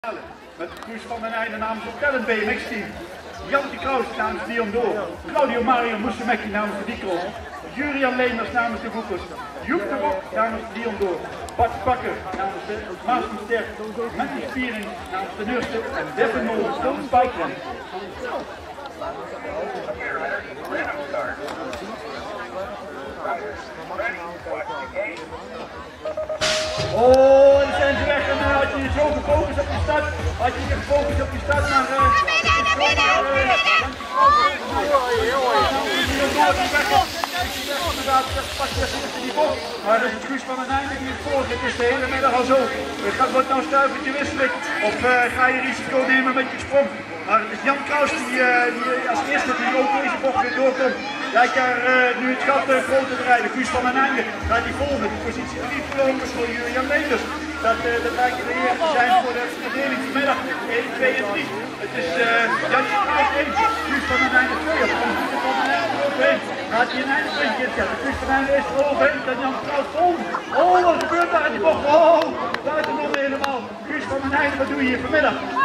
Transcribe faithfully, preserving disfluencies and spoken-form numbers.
Met Guus van den Einde namens het Talent B M X-team. Jan de Kraus namens Dion Door. Claudio Mario Moesemecki namens de Dicros. Julian Leemers namens de Boekers. Joep de Bok namens Dion Door. Bart Bakker namens de Maasmester. Mattie Spiering namens de Nurse. En Devin Nol namens Bikeland. Oh, en zijn ze weg. En dan had je zo gefocust op je start. Had je je gefocust op je start, maar... Uh, maar dat is het Guus van den Einde die het volgt. Het is de hele middag al zo. Gaat wordt nou stuivertje wisselen of uh, ga je risico nemen met je sprong? Maar het is Jan Kraus die, uh, die als eerste die ook deze bocht weer doorkomt. Lijkt daar uh, nu het gat uh, groter te rijden. Guus van den Einde gaat die volgen. Die positie drie voorlopers voor Julian Leenders. Dat, uh, dat lijkt de heer te zijn voor de verdeling vanmiddag één, twee en drie. Het is uh, Jantje Kraus één, Guus van den Einde twee. Of komt Guus van den Einde eroverheen. Gaat hij een eindepuntje inzetten. Guus van den Einde is eroverheen. Dan Jan Kraus volgen. Oh, wat gebeurt daar in die bocht? Oh, daar is het nog helemaal. Guus van den Einde, wat doe je hier vanmiddag?